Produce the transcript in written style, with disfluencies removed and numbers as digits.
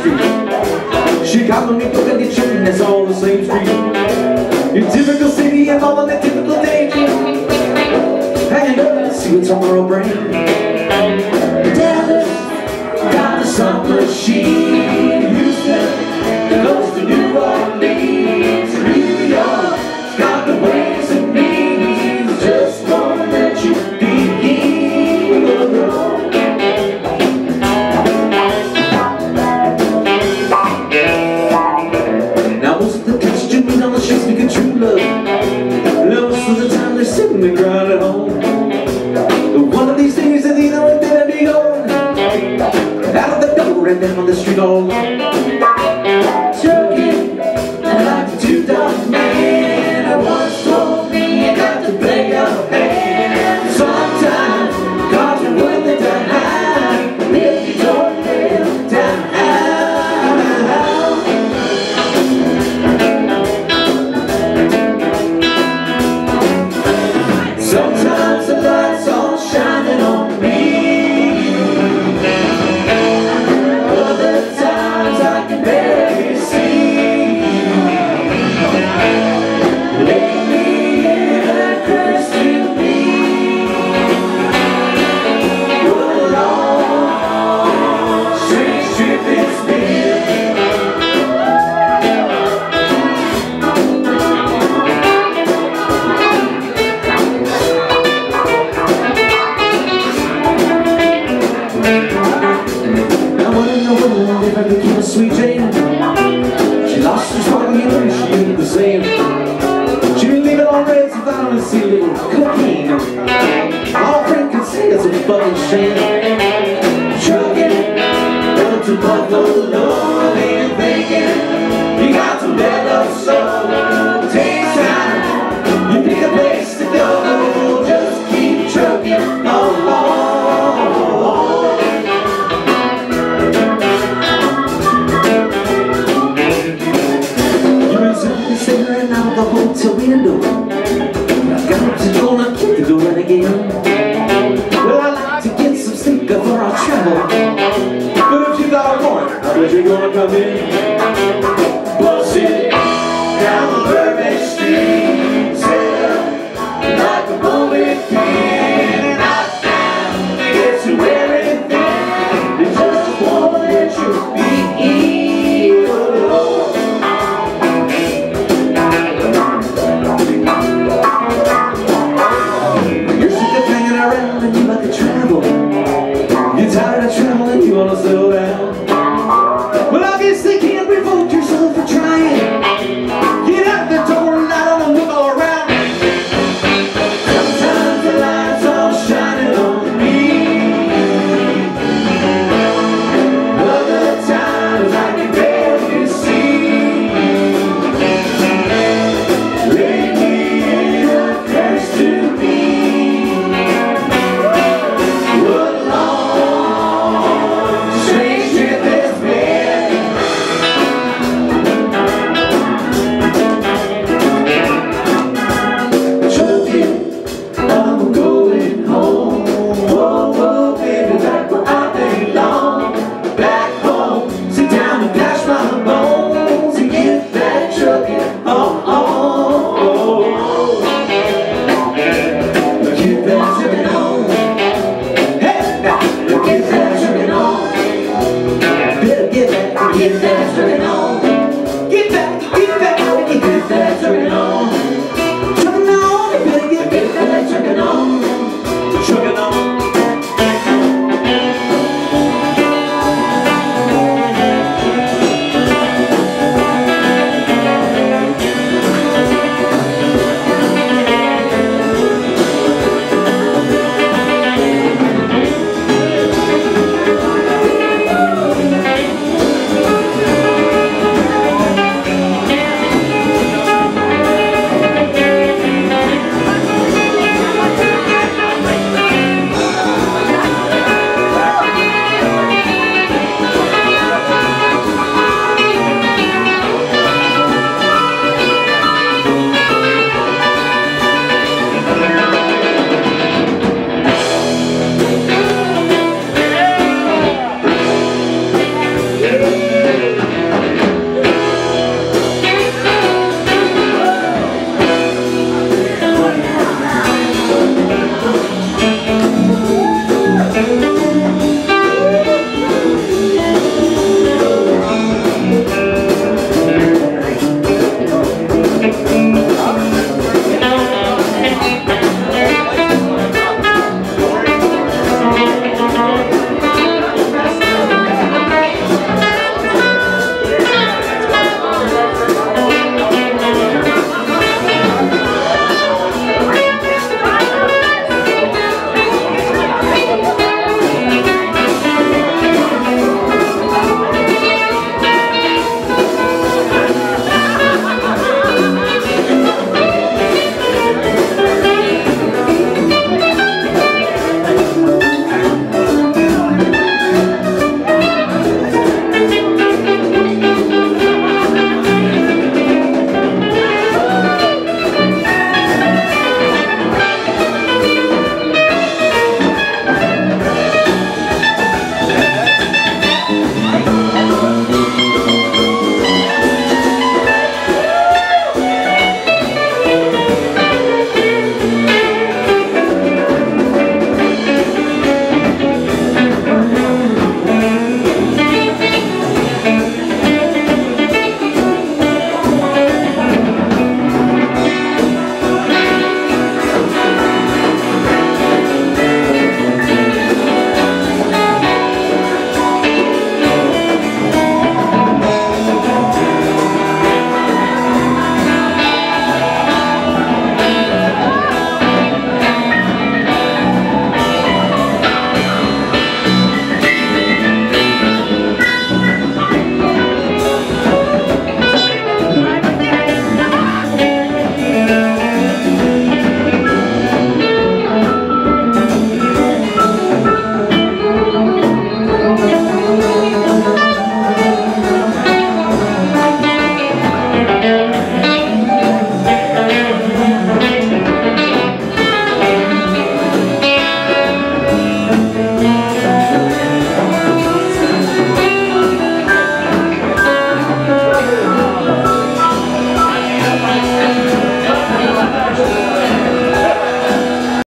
street. Chicago, New York, and Detroit, that's all the same street. Your typical city and all of the typical daydream. Hang up, see what tomorrow brings. Dallas got the sun machine. Houston goes to New Orleans. New York got the ways and means. Just gonna let you be alone. Now most of the kids you meet on the streets speak of true love. Most of the time they're sitting and crying at home. But one of these days they know it better be gone. Out of the door and down on the street all alone. Truckin, like the $2 man, I once told me you got to play your hand. Sometimes cause you're worth it to hide if you don't lay them down. Sometimes the light's all shining on me. Other times I can barely see. Lately it occurs to me, what a long, strange trip it's been. If I became a sweet Jane, she lost her sparkling and she ain't the same. She didn't leave it all red, so found on a sea little cocaine. All friend could say it's a fucking shame. Truckin' up to Buffalo, ain't thinking you got to let up so. Take time, you pick a place to go, just keep truckin' along. Staring out the hotel window, I got to gonna keep the going again. Well, I like to get some sleep before I travel, but if you got a point, I bet you're gonna come in. Bus it down Burbank Street, set up like a bowling pin, and I found to get to everything. They just won't let you be alone. You're tired of traveling, you wanna settle down.